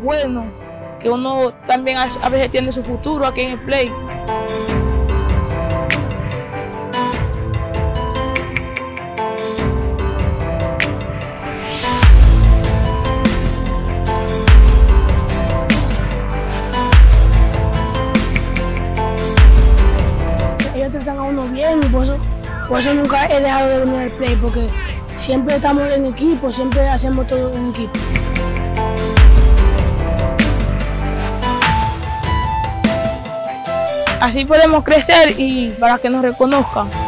bueno, que uno también a veces tiene su futuro aquí en el play. Ellos tratan a uno bien y por eso nunca he dejado de venir al play, porque siempre estamos en equipo, siempre hacemos todo en equipo. Así podemos crecer y para que nos reconozcan.